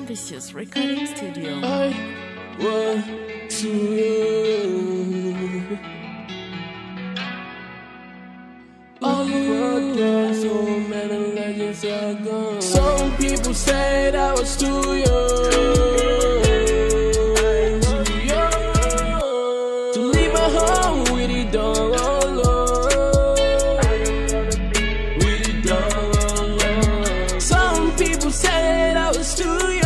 Ambitious Recording Studio. I want to you. All the so many legends are gone. Some people said I was too young. Too young to leave my home with it done alone. With it done alone. Some people said I was too young.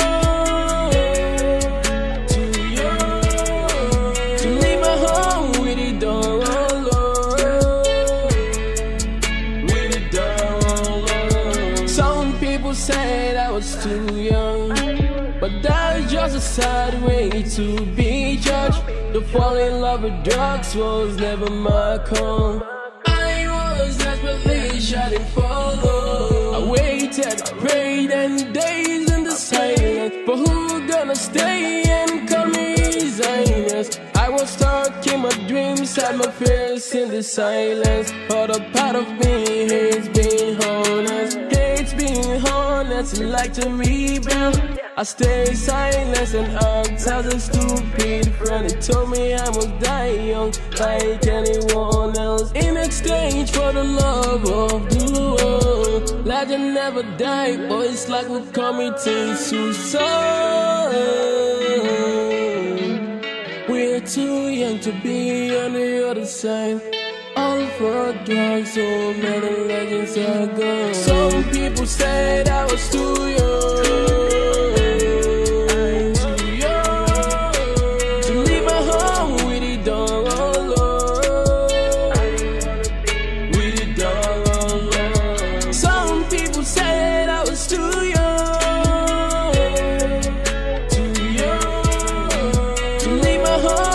Said I was too young, but that's just a sad way to be judged. To fall in love with drugs was never my call. I was desperately shouting for love. I waited, prayed, and days in the silence. But who gonna stay and call me his highness? I was stuck in my dreams, had my fears in the silence. But a part of me hates being honest. Being honest, like to rebel. I stay silent and act as a stupid friend. He told me I must die young, like anyone else. In exchange for the love of the world. Legend never die, but it's like we're committing suicide. We're too young to be on the other side. All for drugs, so many legends are gone. Some people said I was too young. Too young to leave my home with it done alone. With it done alone. Some people said I was too young. Too young to leave my home.